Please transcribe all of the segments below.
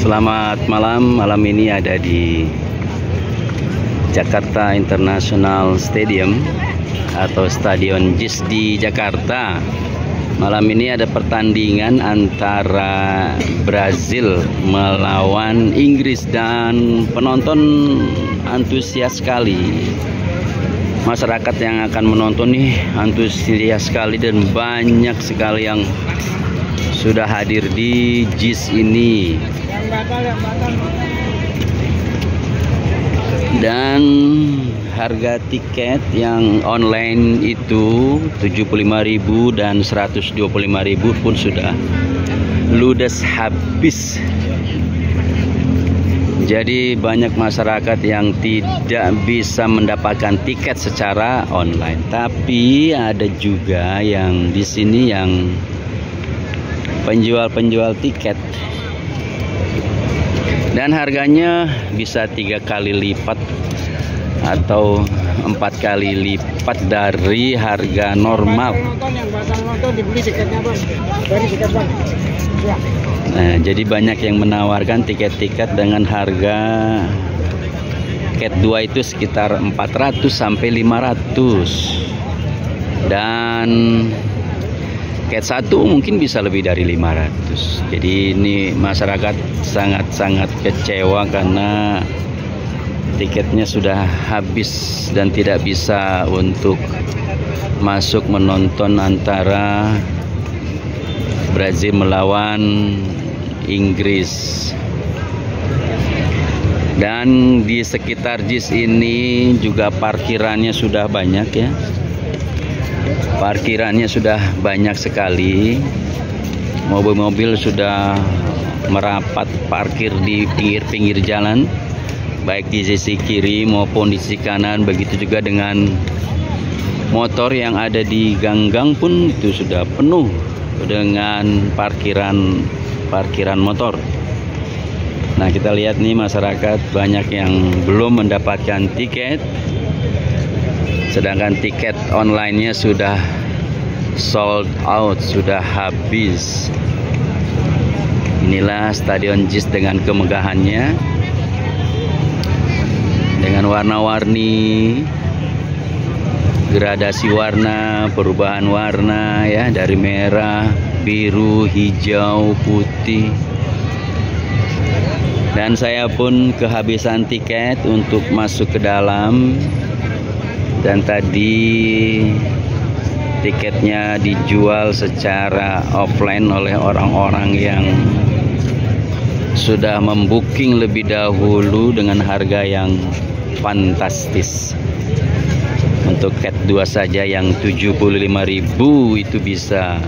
Selamat malam. Malam ini ada di Jakarta International Stadium atau Stadion JIS di Jakarta. Malam ini ada pertandingan antara Brazil melawan Inggris dan penonton antusias sekali. Masyarakat yang akan menonton nih antusias sekali dan banyak sekali yang sudah hadir di JIS ini. Dan harga tiket yang online itu 75.000 dan 125.000 pun sudah ludes habis. Jadi banyak masyarakat yang tidak bisa mendapatkan tiket secara online. Tapi ada juga yang di sini yang penjual tiket. Dan harganya bisa 3 kali lipat atau 4 kali lipat dari harga normal. Nah, jadi banyak yang menawarkan tiket-tiket dengan harga tiket 2 itu sekitar 400 sampai 500. Dan tiket 1 mungkin bisa lebih dari 500. Jadi ini masyarakat sangat-sangat kecewa karena tiketnya sudah habis dan tidak bisa untuk masuk menonton antara Brazil melawan Inggris. Dan di sekitar JIS ini juga parkirannya sudah banyak ya. Parkirannya sudah banyak sekali. Mobil-mobil sudah merapat parkir di pinggir-pinggir jalan, baik di sisi kiri maupun di sisi kanan. Begitu juga dengan motor yang ada di gang-gang pun itu sudah penuh dengan parkiran motor. Nah, kita lihat nih masyarakat banyak yang belum mendapatkan tiket. Sedangkan tiket online-nya sudah sold out, sudah habis. Inilah Stadion JIS dengan kemegahannya, dengan warna-warni, gradasi warna, perubahan warna ya, dari merah, biru, hijau, putih. Dan saya pun kehabisan tiket untuk masuk ke dalam. Dan tadi tiketnya dijual secara offline oleh orang-orang yang sudah membooking lebih dahulu dengan harga yang fantastis. Untuk tiket 2 saja yang 75.000 itu bisa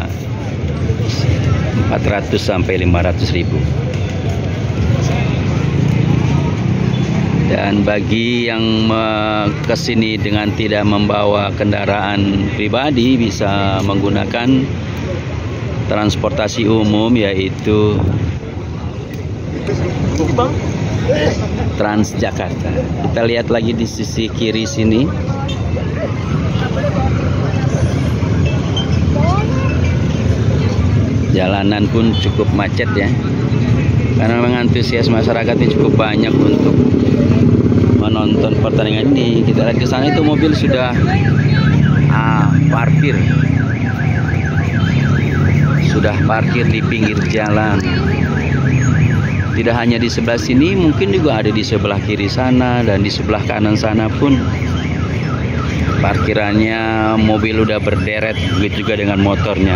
400 sampai 500.000. Dan bagi yang kesini dengan tidak membawa kendaraan pribadi bisa menggunakan transportasi umum, yaitu Transjakarta. Kita lihat lagi di sisi kiri sini. Jalanan pun cukup macet ya, karena memang antusias masyarakat ini cukup banyak untuk menonton pertandingan ini. Kita lihat ke sana itu mobil sudah parkir di pinggir jalan. Tidak hanya di sebelah sini, mungkin juga ada di sebelah kiri sana dan di sebelah kanan sana pun parkirannya mobil udah berderet, begitu juga dengan motornya.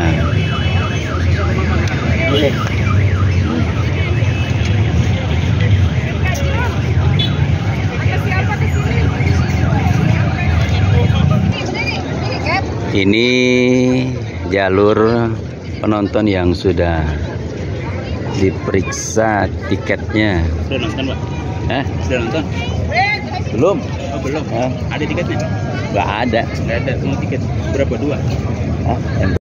Ini jalur penonton yang sudah diperiksa tiketnya. Sudah nonton, Pak? Sudah nonton? Belum. Oh, belum. Ada tiketnya? Nggak ada. Nggak ada. Semua tiket berapa? 2?